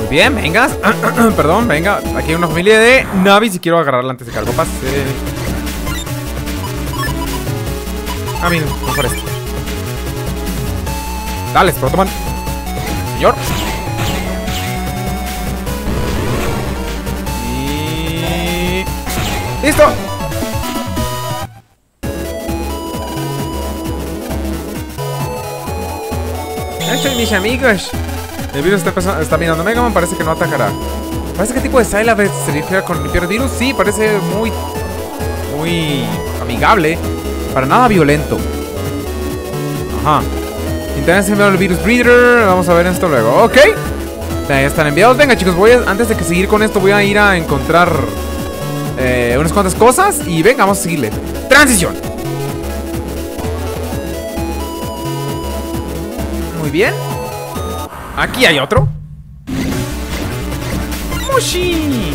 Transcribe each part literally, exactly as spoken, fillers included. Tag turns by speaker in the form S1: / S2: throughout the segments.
S1: Muy bien, venga. Perdón, venga. Aquí hay una familia de Navis y quiero agarrarla antes de que algo pase. Ah, mira, mejor esto. Dale, Protoman. Señor. Y... ¡listo! Estos mis amigos. El virus está, está mirando a Mega Man, parece que no atacará. Parece que tipo de Syla se refiere con limpiar el virus. Sí, parece muy... muy amigable. Para nada violento. Ajá. Intentan enviar el virus breeder. Vamos a ver esto luego. Ok. Ya están enviados. Venga, chicos, voy a, antes de que seguir con esto, voy a ir a encontrar eh, unas cuantas cosas. Y venga, vamos a seguirle. Transición. Muy bien. Aquí hay otro. Mushi.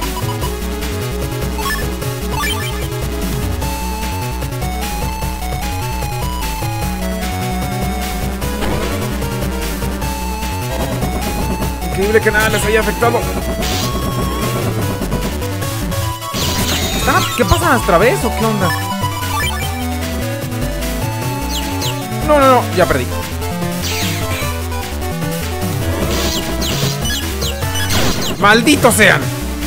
S1: Increíble que nada les haya afectado. ¿Qué pasa otra vez o qué onda? No, no, no, ya perdí. ¡Malditos sean!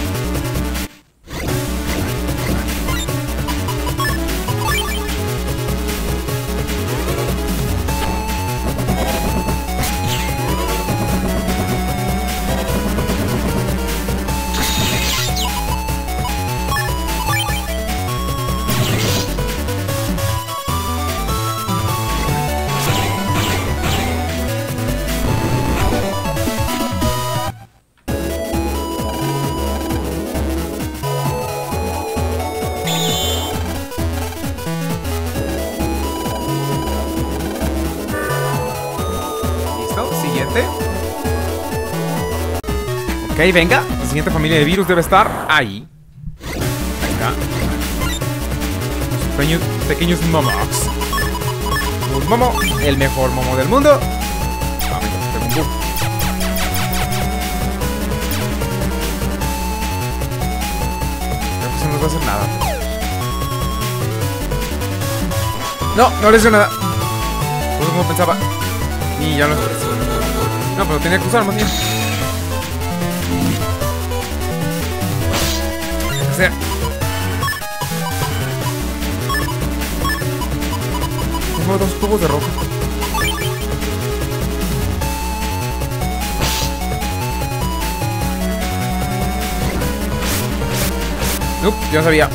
S1: Ok, venga. La siguiente familia de virus debe estar ahí. Ahí está. Los pequeños, pequeños momox. Un momo, el mejor momo del mundo. Ah, venga, tengo un bug. Creo que eso no nos va a hacer nada. No, no le hizo nada. No sé cómo pensaba. Y ya lo expresé. No, pero tenía que usar más bien. Sea. Tengo dos tubos de rojo. Nope, yo sabía.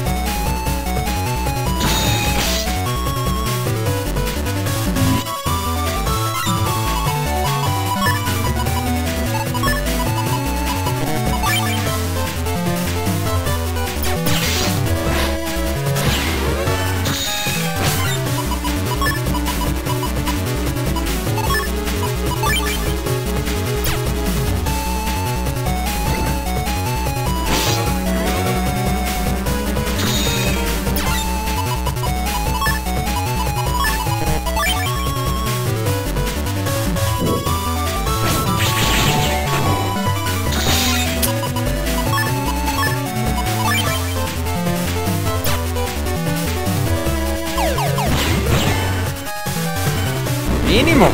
S1: Mínimo.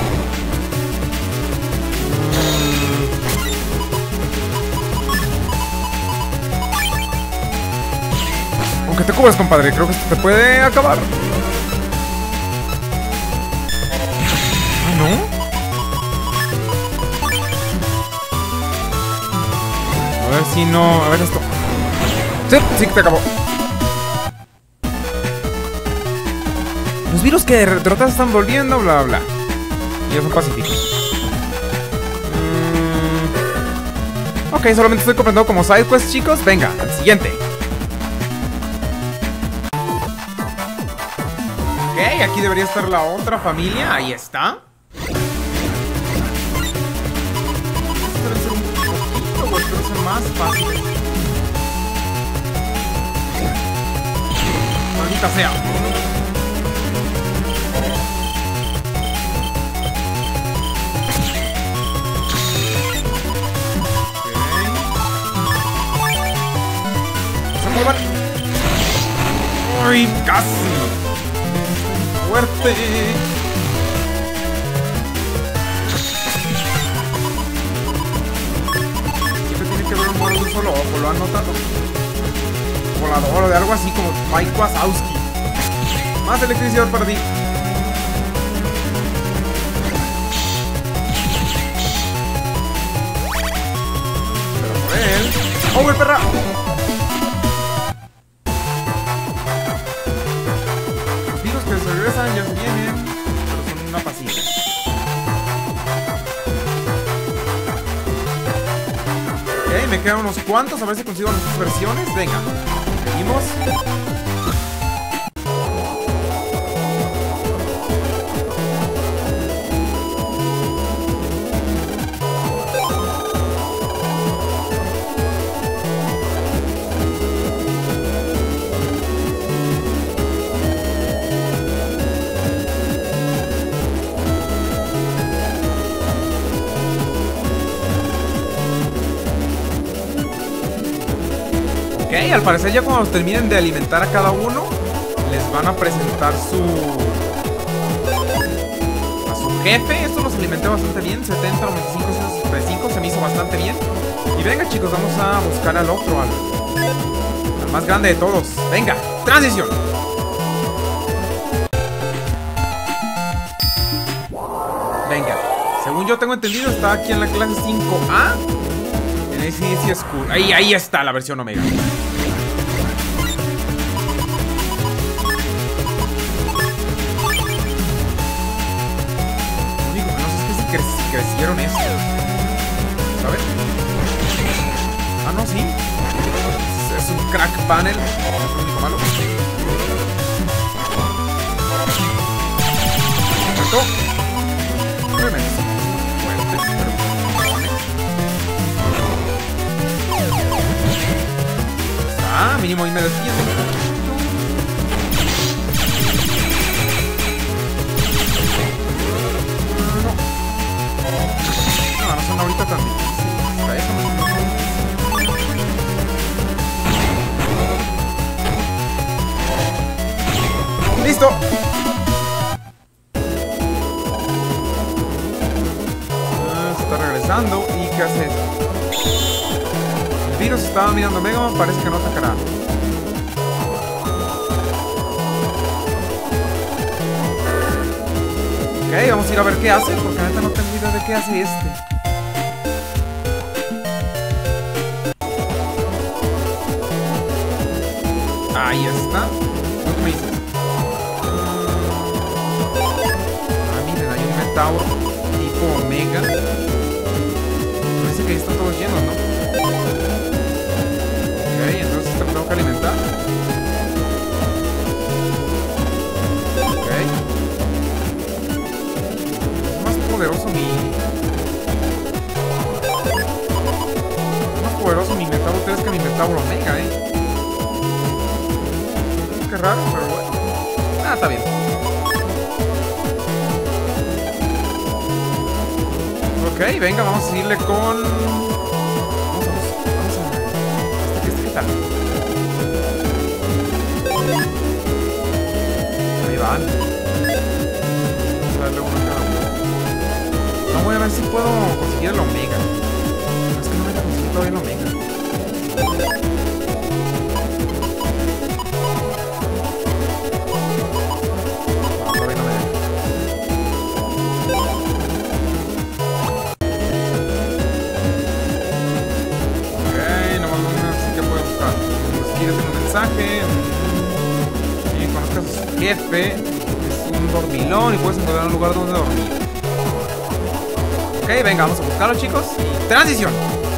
S1: Aunque te cubras, compadre, creo que esto te puede acabar. Ah, ¿no? A ver si no... A ver esto. Sí, sí que te acabó. Los virus que derrotas están volviendo, bla, bla. Y ya son pacíficos. Mm. Ok, solamente estoy comprendiendo como side quest, chicos. Venga, al siguiente. Ok, aquí debería estar la otra familia. Ahí está. Esto debe ser un poquito, o esto debe ser más fácil. Maldita sea. casi. Fuerte. Siempre tiene que ver un mono de un solo ojo, ¿lo han notado? Volador o de algo así como Mike Wazowski. Más electricidad para ti. Pero por él. ¡Oh, el perra! Los virus que se regresan ya se vienen, pero son una paciencia. Ok, me quedan unos cuantos, a ver si consigo las versiones. Venga, seguimos. Ok, al parecer ya cuando terminen de alimentar a cada uno, les van a presentar su... a su jefe. Esto los alimenté bastante bien, setenta, noventa y cinco, setenta y cinco, se me hizo bastante bien. Y venga chicos, vamos a buscar al otro, al, al más grande de todos. Venga, transición. Venga, según yo tengo entendido, está aquí en la clase cinco A. En A C D C School. Ahí, ahí está la versión Omega. Lo único que no sé es que si, cre si crecieron esto. ¿Sabes? Ah, no, sí. Es, es un crack panel. Es lo único malo. ¿Correcto? Tremendo. Fuerte, pero... Ah, mínimo y me defiendo. No, no, no son ahorita tan difíciles. Hasta eso no son difíciles. ¡Listo! Ah, se está regresando. ¿Y qué hace esto? El virus estaba mirando Mega Man, parece que no atacará. Ok, vamos a ir a ver qué hace, porque ahorita no tengo idea de qué hace este. Ahí está. ¿Qué me dices? Ah, miren, hay un Metauro tipo Omega. Parece que ahí están todos llenos, ¿no? Ok, entonces te tengo que alimentar. Ok. Es más poderoso mi... Es más poderoso mi Metauro tres que mi Metauro Omega, eh. Qué raro, pero bueno. Ah, está bien. Ok, venga, vamos a seguirle con... Vamos a... Vamos a... ¿Este, este qué tal? Ahí van. Vamos a darle uno a cada uno. No, voy a ver si puedo conseguir el Omega. No, es que no me voy a conseguir todavía el Omega. Y conozcas a su jefe. Es un dormilón y puedes encontrar un lugar donde dormir. Ok, venga, vamos a buscarlo, chicos. Y transición.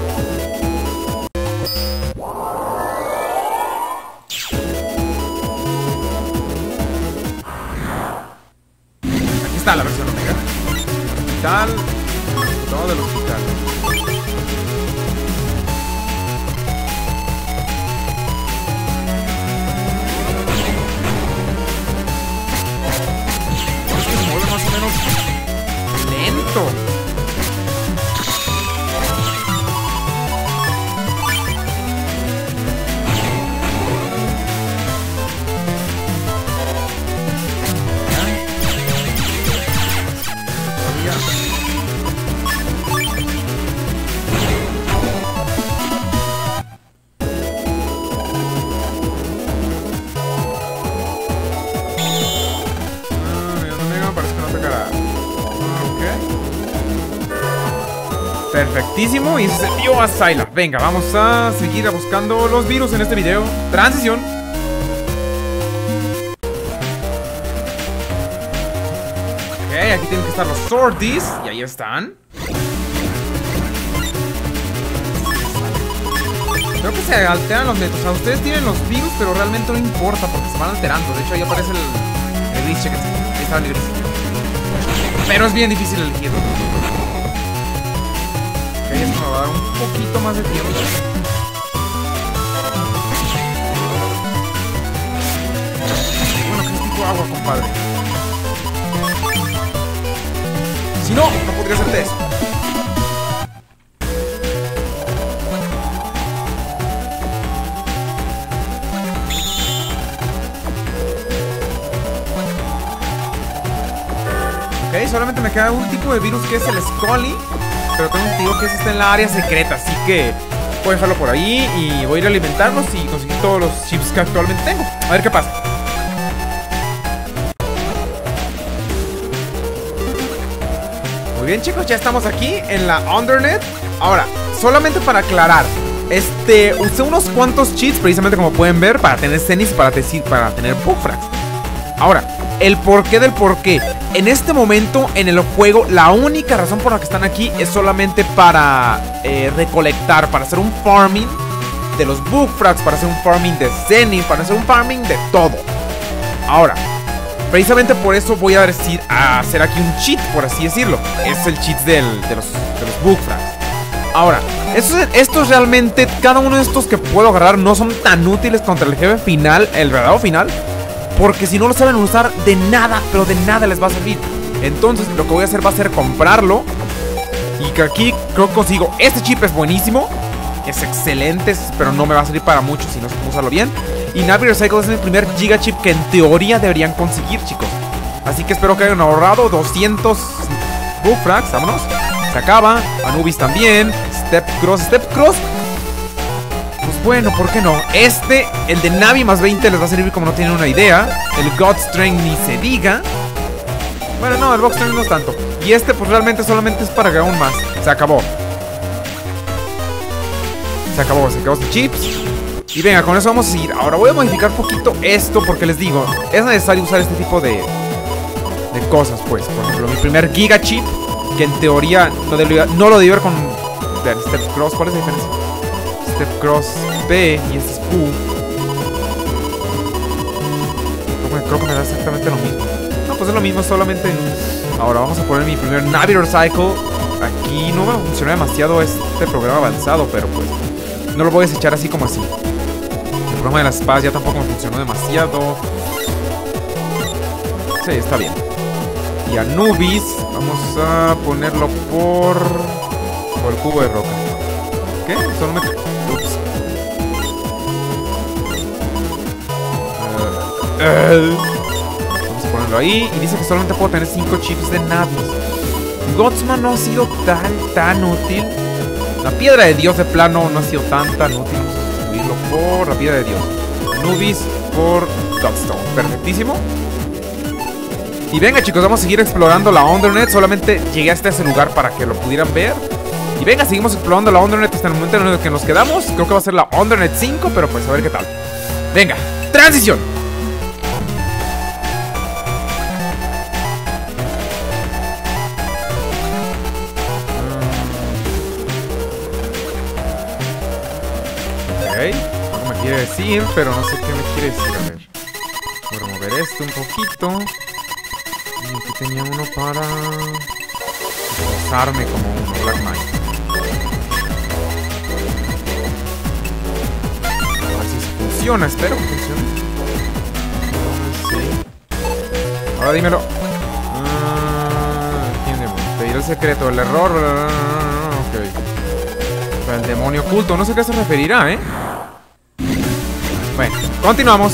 S1: Aquí está la versión Omega. Hospital. Todo del hospital. Más o menos lento. Perfectísimo. Y se dio a Syla. Venga, vamos a seguir buscando los virus en este video. Transición. Ok, aquí tienen que estar los Swordies. Y ahí están. Creo que se alteran los métodos. O sea, ustedes tienen los virus, pero realmente no importa porque se van alterando. De hecho, ahí aparece el, el gris. Chequense. Ahí está el gris. Pero es bien difícil elegirlo. Ok, esto me va a dar un poquito más de tiempo. Bueno, que es tipo agua, compadre. Si no, no podría ser de eso. Ok, solamente me queda un tipo de virus que es el Scully. Pero tengo un tío que ese está en la área secreta. Así que voy a dejarlo por ahí y voy a ir a alimentarlos y conseguir todos los chips que actualmente tengo. A ver qué pasa. Muy bien, chicos, ya estamos aquí en la Undernet. Ahora, solamente para aclarar, Este, usé unos cuantos cheats precisamente como pueden ver para tener Zenith y para, para tener Bugfrags. Ahora, el porqué del porqué. En este momento en el juego la única razón por la que están aquí es solamente para eh, recolectar, para hacer un farming de los Bugfrags, para hacer un farming de Zenith, para hacer un farming de todo. Ahora, precisamente por eso voy a decir a hacer aquí un cheat, por así decirlo. Es el cheat del, de los, de los Bugfrags. Ahora, estos, estos realmente, cada uno de estos que puedo agarrar no son tan útiles contra el jefe final, el verdadero final, porque si no lo saben usar, de nada, pero de nada les va a servir. Entonces lo que voy a hacer va a ser comprarlo. Y que aquí creo que consigo. Este chip es buenísimo, es excelente, pero no me va a servir para mucho si no sé cómo usarlo bien. Y Navigator Cycle es el primer Giga Chip que en teoría deberían conseguir, chicos. Así que espero que hayan ahorrado doscientos Bugfrags, vámonos. Se acaba, Anubis también. Step Cross, Step Cross. Pues bueno, ¿por qué no? Este, el de Navi más veinte les va a servir como no tienen una idea. El God Strength ni se diga. Bueno, no, el God Strength no es tanto. Y este pues realmente solamente es para que aún más. Se acabó. Se acabó, se acabó sus chips. Y venga, con eso vamos a seguir. Ahora voy a modificar un poquito esto porque les digo, es necesario usar este tipo de, de cosas, pues. Por ejemplo, mi primer Giga Chip, que en teoría no, debía, no lo debía ver con vean, Step Cross. ¿Cuál es la diferencia? Step Cross B y este es Q. Creo, creo que me da exactamente lo mismo. No, pues es lo mismo, solamente. Ahora vamos a poner mi primer Navigator Cycle. Aquí no me funciona demasiado este programa avanzado, pero pues no lo voy a desechar así como así. El programa de las espadas ya tampoco me funcionó demasiado. Sí, está bien. Y Anubis, vamos a ponerlo por... por el cubo de roca. ¿Qué? Solo me... Ups. Uh, uh. Vamos a ponerlo ahí. Y dice que solamente puedo tener cinco chips de Navis. Godsman no ha sido tan, tan útil. La piedra de Dios de plano no ha sido tan, tan útil. Vamos a sustituirlo por la piedra de Dios. Anubis por Godstone. Perfectísimo. Y venga, chicos, vamos a seguir explorando la Undernet. Solamente llegué hasta ese lugar para que lo pudieran ver. Y venga, seguimos explorando la Undernet hasta el momento en el que nos quedamos. Creo que va a ser la Undernet cinco, pero pues a ver qué tal. Venga, transición. Ok, algo me quiere decir, pero no sé qué me quiere decir. A ver, voy a mover esto un poquito. Y aquí tenía uno para usarme como un Black Knight. A ver si funciona, espero que funcione. Sí. Ahora dímelo. Ah, entiende, pedir el secreto, el error. Ok. El demonio oculto, no sé a qué se referirá, ¿eh? Bueno, continuamos.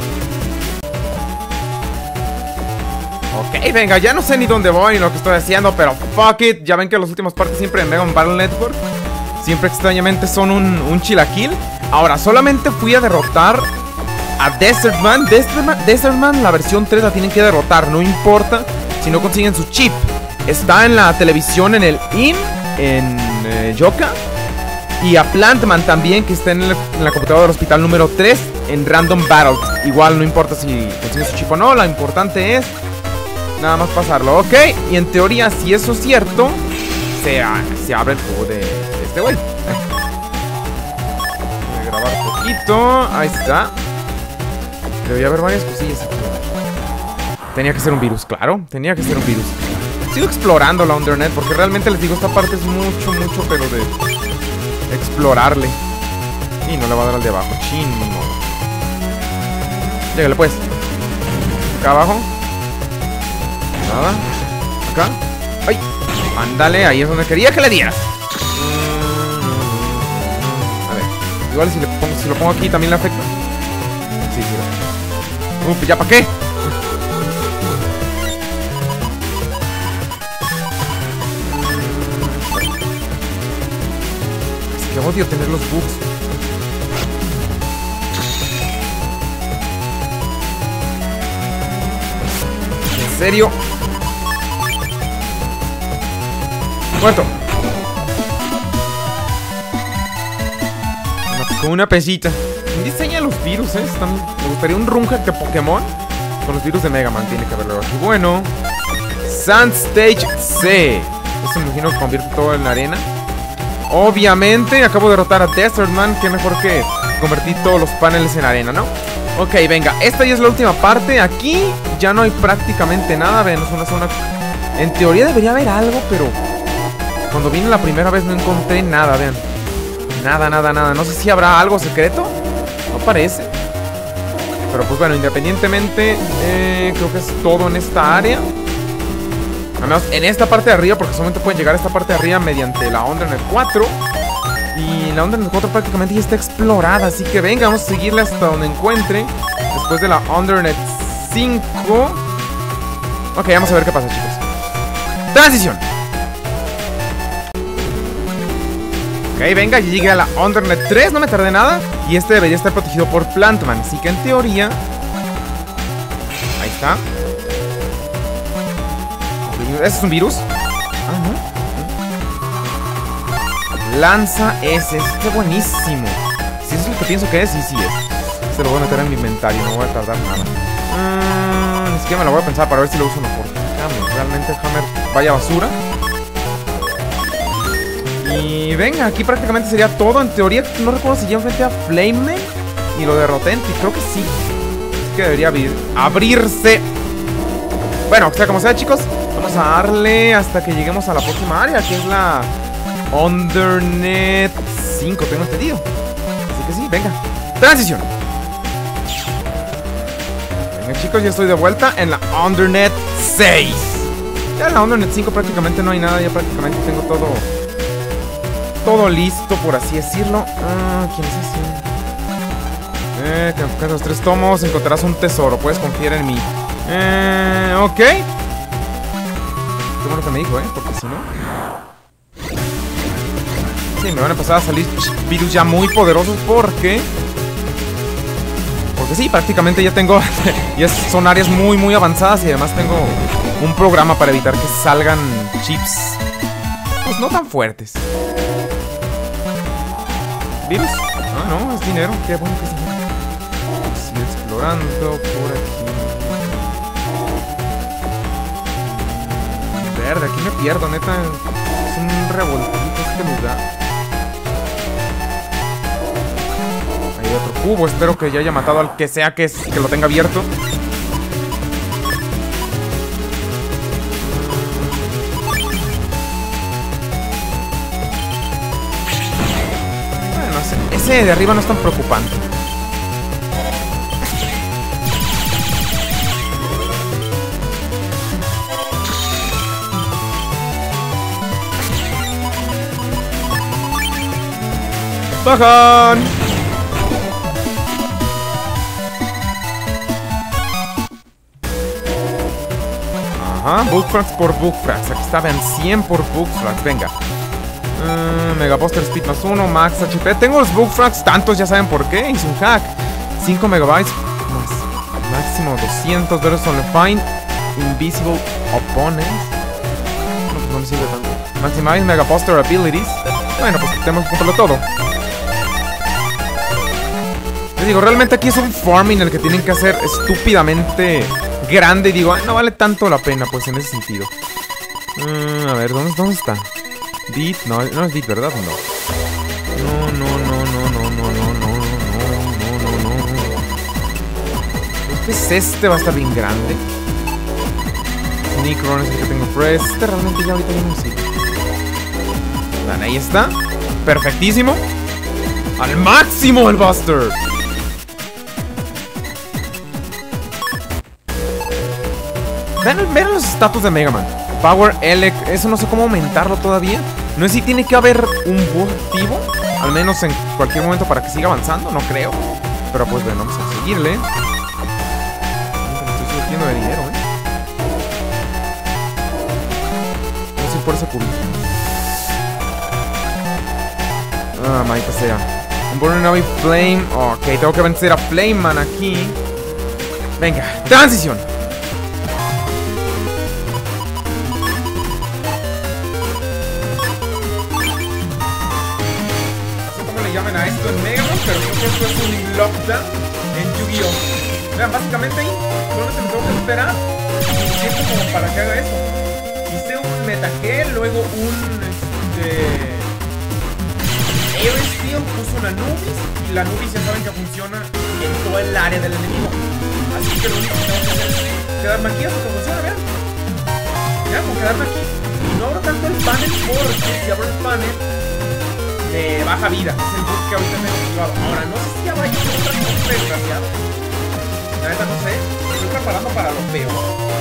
S1: Ok, venga, ya no sé ni dónde voy ni lo que estoy haciendo, pero fuck it. Ya ven que las últimas partes siempre en Mega Man Battle Network siempre extrañamente son un, un chilaquil. Ahora, solamente fui a derrotar a Desertman. Desertman, Desertman, la versión tres la tienen que derrotar, no importa si no consiguen su chip. Está en la televisión, en el I N, en... eh, Yoka. Y a Plantman también, que está en, el, en la computadora del hospital número tres, en Random Battles. Igual no importa si consigue su chip o no, lo importante es nada más pasarlo, ¿ok? Y en teoría, si eso es cierto, se, se abre el juego de, de este güey. Voy a grabar un poquito, ahí está. Debería haber varias cosillas aquí. Tenía que ser un virus, claro, tenía que ser un virus. Sigo explorando la Undernet porque realmente les digo, esta parte es mucho, mucho, pero de explorarle. Y no le va a dar al de abajo, chin, no. Llegale pues. Acá abajo. Nada. Acá. ¡Ay! Ándale, ahí es donde quería que le dieras. A ver. Igual si, le pongo, si lo pongo aquí también le afecta. Sí, sí. Uf, ¿ya para qué? Es que odio tener los bugs. ¿En serio? Muerto. Con una pesita. Diseña los virus, ¿eh? Están... Me gustaría un Runhack de Pokémon con los virus de Mega Man. Tiene que haberlo aquí. Bueno. Sand Stage C. Eso me imagino que convierte todo en arena. Obviamente, acabo de derrotar a Desert Man. Qué mejor que convertir todos los paneles en arena, ¿no? Ok, venga. Esta ya es la última parte. Aquí ya no hay prácticamente nada. Ven, es una zona... En teoría debería haber algo, pero... Cuando vine la primera vez no encontré nada, vean. Nada, nada, nada. No sé si habrá algo secreto. No parece. Pero pues bueno, independientemente, eh, creo que es todo en esta área. Al menos en esta parte de arriba, porque solamente pueden llegar a esta parte de arriba mediante la Undernet cuatro. Y la Undernet cuatro prácticamente ya está explorada. Así que venga, vamos a seguirla hasta donde encuentre. Después de la Undernet cinco. Ok, vamos a ver qué pasa, chicos. Transición. Ok, venga, ya llegué a la Undernet tres, no me tardé nada. Y este debería estar protegido por Plantman. Así que en teoría... Ahí está. ¿Ese es un virus? Ah, no. Lanza ese, este buenísimo. Si eso es lo que pienso que es, sí, sí es. Este lo voy a meter en mi inventario, no voy a tardar nada. Mm, ni siquiera me lo voy a pensar para ver si lo uso mejor. Hammer, realmente Hammer vaya basura. Y venga, aquí prácticamente sería todo. En teoría, no recuerdo si ya enfrenté a Flame y lo derroté. Y creo que sí. Es que debería abrir, abrirse. Bueno, sea como sea, chicos, vamos a darle hasta que lleguemos a la próxima área, que es la Undernet cinco, tengo entendido. Así que sí, venga. Transición. Venga, chicos, ya estoy de vuelta en la Undernet seis. Ya en la Undernet cinco prácticamente no hay nada. Ya prácticamente tengo todo Todo listo, por así decirlo. Ah, ¿quién es ese? Eh, que en los tres tomos encontrarás un tesoro. Puedes confiar en mí. Eh, ok. Qué bueno que me dijo, ¿eh? Porque si no... Sí, me van a empezar a salir virus ya muy poderosos porque... Porque sí, prácticamente ya tengo... Ya son áreas muy, muy avanzadas y además tengo un programa para evitar que salgan chips. Pues no tan fuertes. ¿Virus? Ah, no, es dinero. Qué bueno que es dinero. Sigue explorando por aquí. Verde, aquí me pierdo, neta. Es un revoltito este lugar. Hay otro cubo. Espero que ya haya matado al que sea que, es, que lo tenga abierto. Ese de arriba no es tan preocupante. ¡Bajan! Ajá, Bugfrags por Bugfrags. Aquí está, vean, cien por Bugfrags. Venga. Uh, Mega Buster Speed más uno, Max H P. Tengo los Bugfrags, tantos ya saben por qué. Hice un hack. cinco megabytes más máximo doscientos. Veros on the Find Invisible Opponents. No, pues no me sirve tanto. Maximize Mega Buster Abilities. Bueno, pues tenemos que comprarlo todo. Les digo, realmente aquí es un farming el que tienen que hacer estúpidamente grande. Y digo, ay, no vale tanto la pena, pues en ese sentido. Uh, a ver, ¿dónde, ¿dónde está? Beat, no, no es Beat, ¿verdad? No. No, no, no, no, no, no, no, no, no, no, no, no. Pues este va a estar bien grande. Sneakron es el que tengo press. Este realmente ya ahorita ya no sirve. Dan, ahí está. Perfectísimo. Al máximo el Buster. Vean, vean los estatus de Mega Man. Power Elec, eso no sé cómo aumentarlo todavía. No sé si tiene que haber un boost activo, al menos en cualquier momento para que siga avanzando, no creo. Pero pues bueno, vamos a seguirle. Me estoy surtiendo de dinero, eh. No sé por esa curva. Ah, maldita sea. Un Burning Navi Flame. Ok, tengo que vencer a Flame Man aquí. Venga, transición. Llamen a esto en Mega Man, pero creo que esto es un lockdown en Yu-Gi-Oh! Vean, básicamente ahí solo se me tengo que esperar suficiente como para que haga eso. Hice un Metagel, luego un este Air Steel, puso una Nubis, y la Nubis ya saben que funciona en todo el área del enemigo. Así que lo único que tengo que hacer es quedarme aquí hasta que funcione, vean. Ya, con quedarme aquí. Y no abro tanto el panel porque si abro el panel de baja vida, es el bug que ahorita me he activado. Ahora, no sé si ya vaya a ser otra cosa desgraciada. La neta no sé, me estoy preparando para lo peor.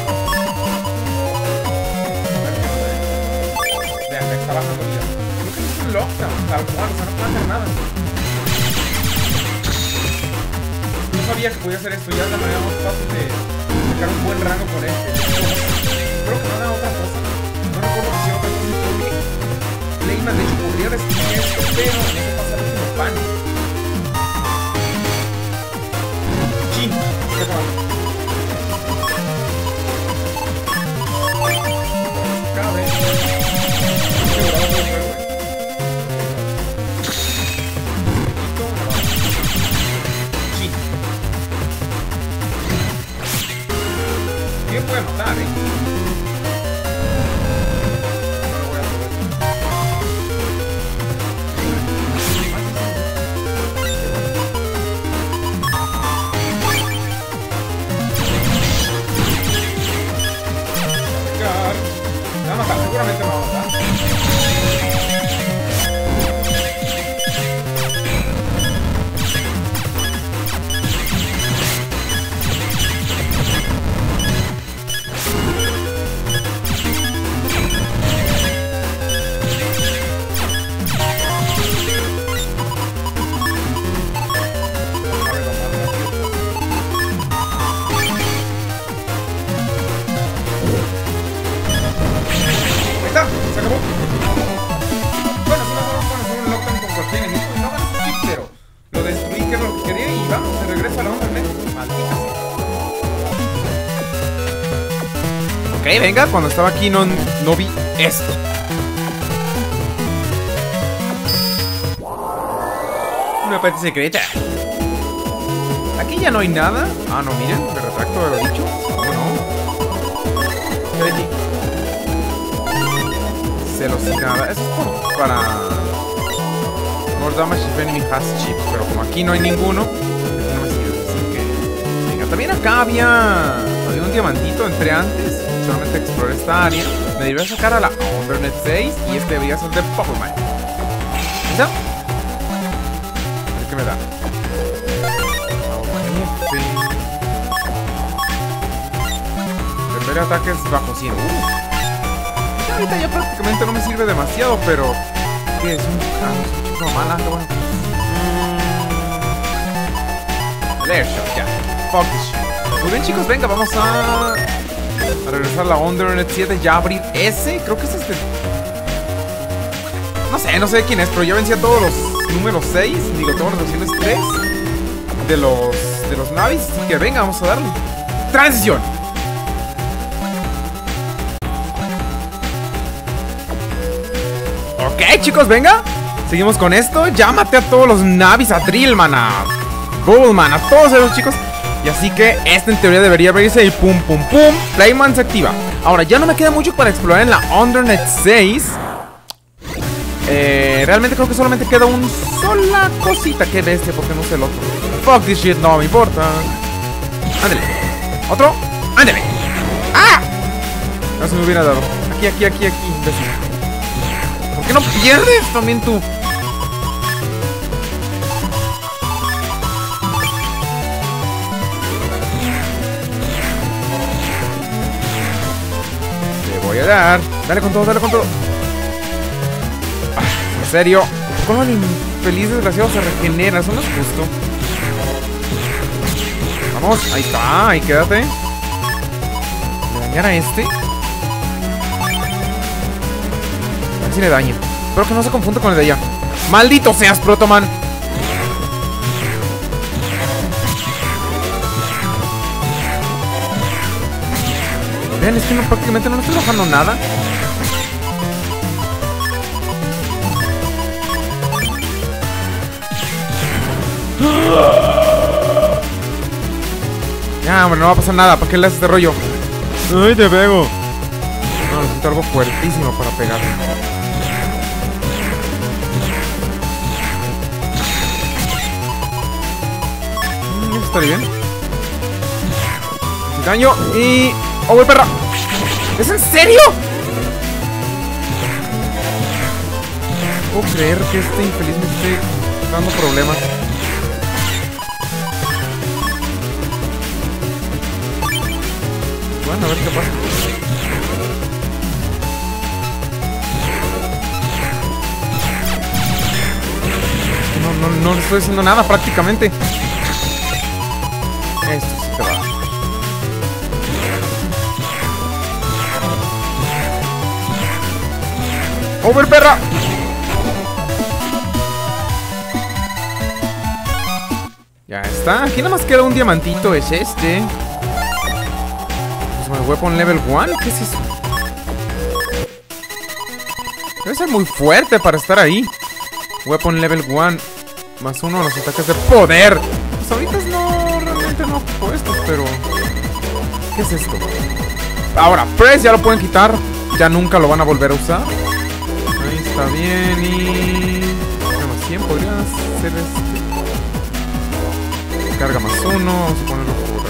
S1: Vean, me está bajando vida. Creo que es un lockdown, tal cual, o sea, no puedo hacer nada. No sabía que podía hacer esto, ya es la manera más fácil de sacar un buen rango con este. Creo que no da otra cosa. No recuerdo que sea otra cosa. Playman, de hecho, podría destruir esto, pero no se pasa el último pan. Chin, se acaba. Cada vez. Chin. ¿Qué puede matar, eh? Seguramente me va a matar. Se acabó. Bueno, si no vamos a poner un lockdown con cualquier enemigo y no van a seguir, pero lo destruí, que es lo que quería, y vamos, de regreso a la onda del medio. Maldita sea. Ok, venga, cuando estaba aquí no, no vi esto. Una parte secreta. Aquí ya no hay nada. Ah, no, miren, me retracto de lo dicho. ¿Cómo no? ¿Qué hay aquí? Celos y nada. Eso es como para more damage if enemy has chips. Pero como aquí no hay ninguno, no me sirve. Así que venga, también acá había Había un diamantito. Entré antes, solamente exploré esta área. Me debería sacar a la Undernet seis. Y este debería ser de Pokémon. ¿Listo? A ver qué me da. Primer ataque es bajo cien. uh. Ahorita ya prácticamente no me sirve demasiado, pero ¿qué es? Un, ah, no, es un chico normal, ah, bueno. Mm. El Airshot, ya. Fuck this shit. Muy bien, chicos, venga, vamos a, a regresar a la Undernet siete, ya abrir ese. Creo que es este. No sé, no sé quién es, pero ya vencí a todos los números seis. Digo, todas las versiones tres de los, de los Navis. Así que venga, vamos a darle. ¡Transición! Ok, chicos, venga. Seguimos con esto. Ya maté a todos los Navis, a Drillman, a Bullman, a todos esos chicos. Y así que este en teoría debería abrirse y pum, pum, pum. Playman se activa. Ahora, ya no me queda mucho para explorar en la Undernet seis. Eh, realmente creo que solamente queda una sola cosita. Qué bestia, porque no sé el otro. Fuck this shit, no me importa. Ándale. Otro. Ándale. ¡Ah! No se me hubiera dado. Aquí, aquí, aquí, aquí. ¿Por qué no pierdes también tú? Te voy a dar. Dale con todo, dale con todo. Ah, en serio. ¿Cómo el infeliz desgraciado se regenera? Eso no es justo. Vamos, ahí está, ahí quédate. ¿Le dañar a este? A ver si le daño. Espero que no se confunda con el de allá. ¡Maldito seas, Protoman! Vean, es que no, prácticamente no me estoy bajando nada. Ya, hombre, no va a pasar nada. ¿Para qué le haces este rollo? ¡Ay, te pego! No, necesito algo fuertísimo para pegar. Mm, eso estaría bien. Daño y... ¡Oh, güey, perra! ¿Es en serio? No puedo creer que este infeliz me esté dando problemas. Bueno, a ver qué pasa. No, no, no le estoy haciendo nada prácticamente. Esto sí te va. ¡Over, perra! Ya está. Aquí nada más queda un diamantito. Es este. Weapon level one. ¿Qué es eso? Debe ser muy fuerte para estar ahí. Weapon level one. Más uno a los ataques de poder. Pues ahorita no, realmente no puestos, pero... ¿qué es esto? Ahora, Press ya lo pueden quitar. Ya nunca lo van a volver a usar. Ahí está bien y... más cien podría ser este. Carga más uno. Vamos a ponerlo por...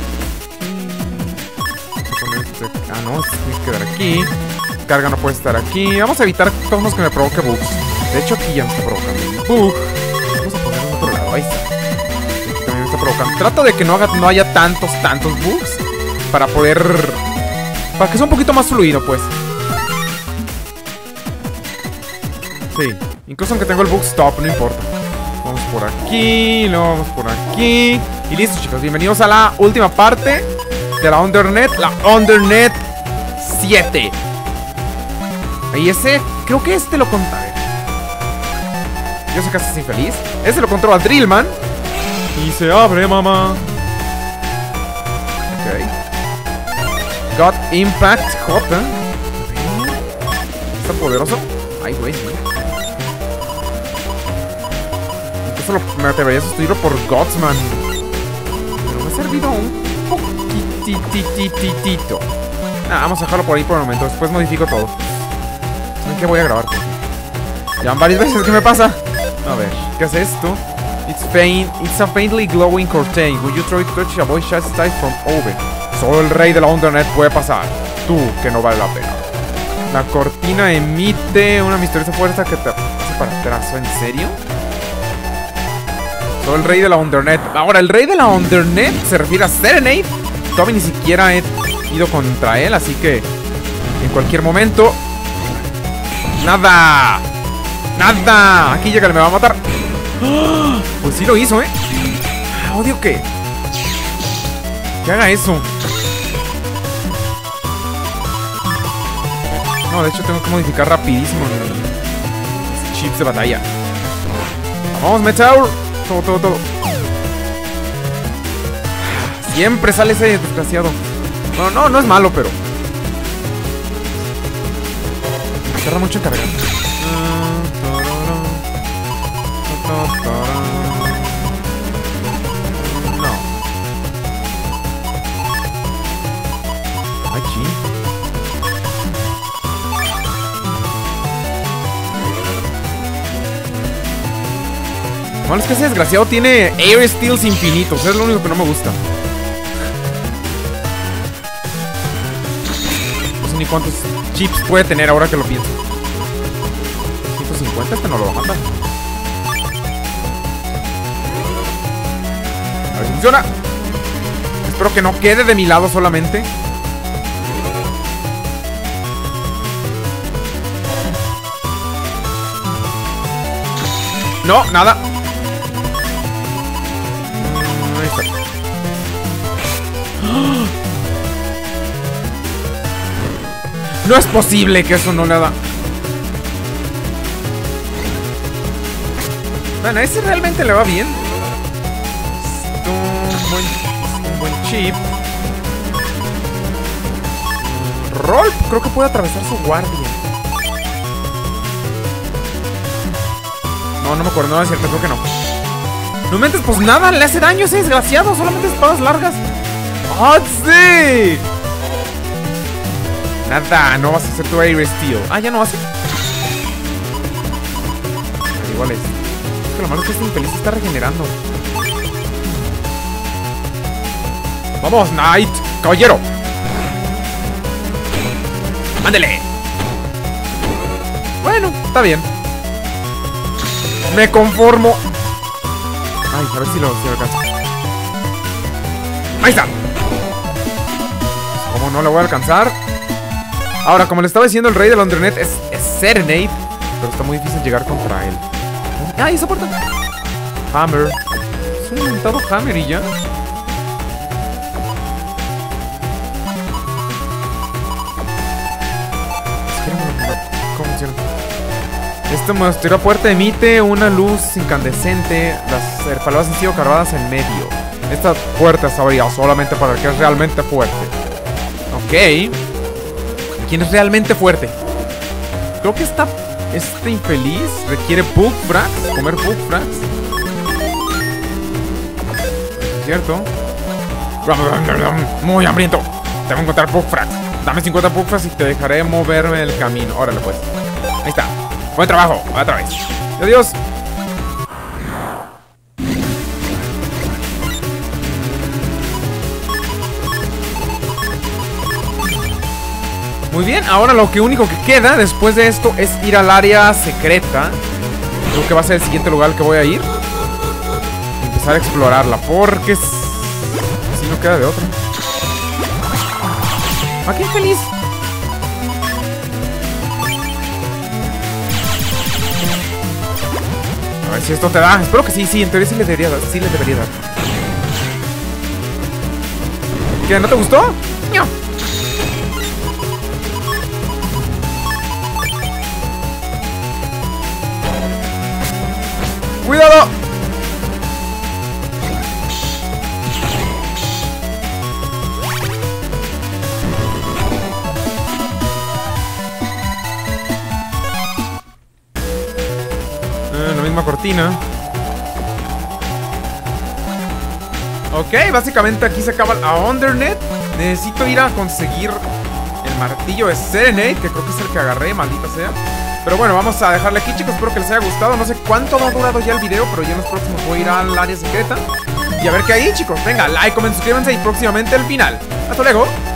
S1: ah, no, tiene que quedar aquí. Carga no puede estar aquí. Vamos a evitar todos los que me provoque bugs. De hecho, aquí ya me está provocando un bug. Vamos a ponerlo en otro lado. Ahí está. Aquí también me está provocando. Trato de que no, haga, no haya tantos, tantos bugs. Para poder... para que sea un poquito más fluido, pues. Sí. Incluso aunque tengo el bug stop, no importa. Vamos por aquí. Luego vamos por aquí. Y listo, chicos. Bienvenidos a la última parte de la Undernet, la Undernet siete. Ahí ese, creo que este lo contra. Yo sé que estás infeliz. Este lo controla Drillman. Y se abre, mamá. Ok. God Impact J. Está poderoso. Ay, güey. Incluso lo, me atrevería a sustituirlo por Godsman. Pero me ha servido un Titititito. Nah, vamos a dejarlo por ahí por el momento. Después modifico todo. ¿En qué voy a grabar? Ya van varias veces. ¿Qué me pasa? A ver, ¿qué hace esto? It's faint. It's a faintly glowing curtain. Will you try to touch a voice chat style from over? Solo el rey de la Undernet puede pasar. Tú, que no vale la pena. La cortina emite una misteriosa fuerza que te hace para atrás. ¿En serio? Solo el rey de la Undernet. Ahora, el rey de la Undernet se refiere a Serenade. Todavía ni siquiera he ido contra él, así que en cualquier momento. ¡Nada! ¡Nada! Aquí llega, me va a matar. ¡Oh! Pues sí lo hizo, ¿eh? Odio que que haga eso. No, de hecho tengo que modificar rapidísimo mis chips de batalla. ¡Vamos, Meteor! Todo, todo, todo. Siempre sale ese desgraciado. No, no, no es malo, pero... me tarda mucho en cargar. No. Ay, chi. Bueno, es que ese desgraciado tiene Air Steals infinitos. Es lo único que no me gusta. No sé ni cuántos chips puede tener ahora que lo pienso. ciento cincuenta, este no lo va a matar. A ver si funciona. Espero que no quede de mi lado solamente. No, nada. Ahí está. No es posible que eso no le da. Bueno, a ese realmente le va bien. Es un buen, un buen chip. Roll, creo que puede atravesar su guardia. No, no me acuerdo, no es cierto, creo que no. No mentes, pues nada, le hace daño ese desgraciado. Solamente espadas largas. ¡Ah, sí! Nada, no vas a hacer tu Air Steel. Ah, ya no hace. Pero igual es. Es que lo malo es que este infeliz se está regenerando. ¡Vamos, Knight! ¡Caballero! ¡Ándele! Bueno, está bien. Me conformo. Ay, a ver si lo, si lo alcanzo. ¡Ahí está! ¿Cómo no la voy a alcanzar? Ahora, como le estaba diciendo, el rey del Undernet es, es Serenade. Pero está muy difícil llegar contra él. ¡Ay, esa puerta! Hammer. Es un inventado Hammer y ya. ¿Cómo funciona? Esta monstruosa puerta emite una luz incandescente. Las palabras han sido cargadas en medio. Esta puerta se abrirá solamente para el que es realmente fuerte. Ok. ¿Quién es realmente fuerte? Creo que esta, este infeliz requiere Bug Frags. Comer Bug Frags. ¿Es cierto? Muy hambriento. Tengo que encontrar Bug Frags. Dame cincuenta Bug Frags y te dejaré moverme el camino. Órale pues. Ahí está. Buen trabajo. Otra vez. Adiós. Muy bien, ahora lo que único que queda después de esto es ir al área secreta. Creo que va a ser el siguiente lugar al que voy a ir. Y empezar a explorarla, porque si no queda de otra. ¡Ah, qué feliz! A ver si esto te da. Espero que sí, sí, en teoría sí le debería dar. Sí le debería dar. ¿Qué? ¿No te gustó? ¡No! ¡Cuidado! Eh, la misma cortina. Ok, básicamente aquí se acaba a Undernet. Necesito ir a conseguir el martillo de Serenade, que creo que es el que agarré, maldita sea. Pero bueno, vamos a dejarle aquí, chicos. Espero que les haya gustado. No sé cuánto ha durado ya el video, pero ya en los próximos voy a ir al área secreta y a ver qué hay, chicos. Venga, like, comenten, suscríbanse y próximamente el final. Hasta luego.